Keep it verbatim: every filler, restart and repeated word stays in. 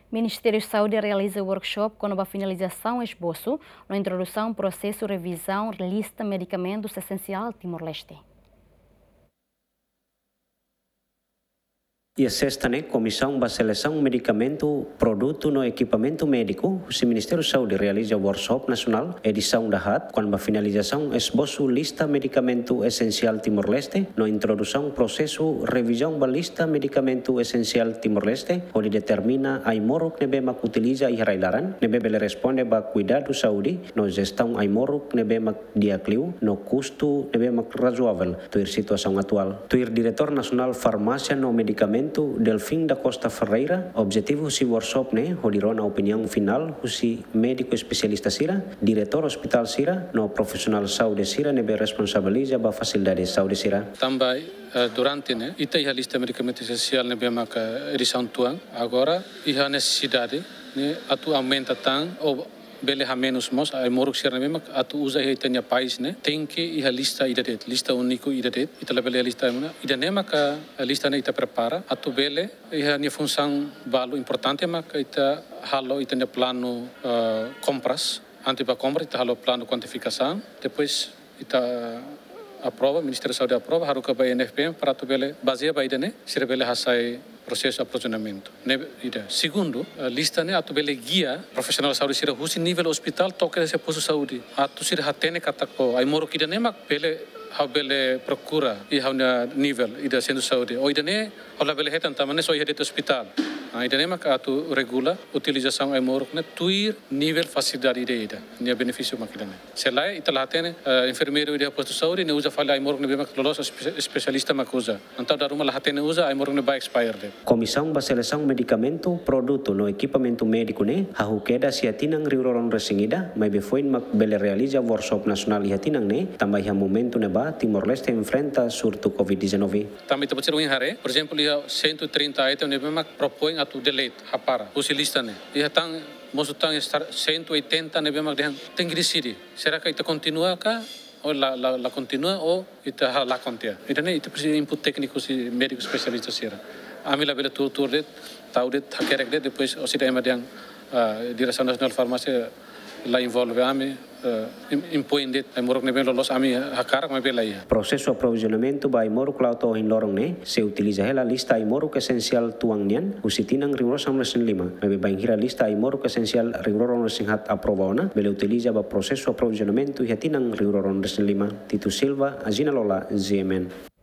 Ministério da Saúde realiza workshop com a finalização esboço na introdução processo revisão lista medicamentos essencial Timor-Leste. E a sexta né, Comissão da Seleção Medicamento Produto no Equipamento Médico, o Ministério da Saúde realiza o Workshop Nacional, edição da H A T, com a finalização esboço lista medicamento essencial Timor-Leste, na introdução processo revisão da lista medicamento essencial Timor-Leste, onde determina a imoro que nebema utiliza e railaran, nebele responde ba cuidado saúde, no gestão a imoro que nebema diacliu, no custo nebema razoável, tuir situação atual. Tuir diretor nacional farmácia no medicamento Delfim da Costa Ferreira, objetivo si workshop ne, hodirona opinião final, si médico especialista sira, diretor hospital sira, no profissional saúde sira, nebe responsabiliza ba facilidade saúde sira. Também durante né, ita a lista de medicamentos essencial nebe maka edição tuang, agora iha necessidade ne atu aumenta tang ou bele ha menos mos ai moruk sira nebe mak atu usa ia tanya país né, tem que iha lista idadet, lista único idadet, ita bele lista mana, ida ne maka lista ne ita prepara, atu bele iha ni função balu importante maka ita halo ita plano uh, compras, antes para compra ita halo plano quantificação, depois ita aprova, Ministério da Saúde aprova, haruka ba N F P M para tu bele baseia ba ida ne, sira bele hasai processo de aprovisionamento. Segundo, a lista né atu bele guia profissional de saúde sira husi nível hospital toca esse posto de saúde. Atu sira hatene katako ai moro kida ne mak bele how bele procura e how na nível ida centro de saúde. O ida ne hola bele hetan tamane so ida hospital. A ida ne mak atu regula utilização ai moro ne tuir nível facilidade ida ida. Ne benefício makida ne. Selai ita hatene enfermeiro ida posto de saúde ne usa fala ai moro ne mak lolos especialista mak usa. Antau daruma la hatene usa ai moro ne ba expire. Comissão da Seleção Medicamento Produto no Equipamento Médico ne, hahukeda si atinang riuroron resingida, mai befoin mak bele realiza workshop nacional i atinang ne, também ha momento ne ba Timor-Leste enfrenta surto COVID dezenove. Também te pode ser um hare, por exemplo, ia cento e trinta item ne mak propõe atu delete, hapara, usi lista ne. Ia tang mosu tang estar cento e oitenta ne mak dehan, tem que decidir. Será que ita continua cá? Ou la, la, la continua ou ita la contia. Ita ne ita precisa input técnico si médico especialista sira. Amila bela tur tur det, tahu det, hakerek det, depois o sida ema yang Direção Nacional Farmácia la envolve ami, impõe det, ai morok nebe lolos ami hakarak mai bela ia. Processo aprovisionamento ba imorok lauto in lorong ne, se utiliza hela lista imorok esencial tuang nian, usitinang rigorosam lesen lima. Mai ba ingira lista imorok esencial rigororon lesen hat aprobona, bele utiliza ba processo aprovisionamento i hatinang rigororon lesen lima. Tito Silva, Azina Lola, Z M N.